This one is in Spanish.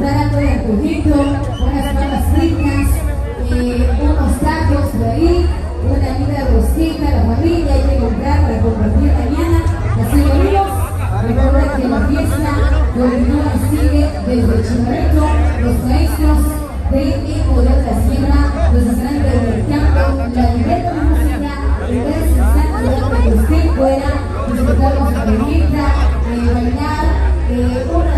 comprar algo de antojito, unas papas fritas, unos tacos por ahí, una amiga rosquita, la familia, hay que comprar para compartir mañana. Así que amigos, recuerda que la fiesta continúa y sigue desde Chimarito. Los maestros de Poder de la Sierra nos estarán reivindicando la libertad de música en tres instantes para que usted pueda disfrutar con su bailar, bailar, una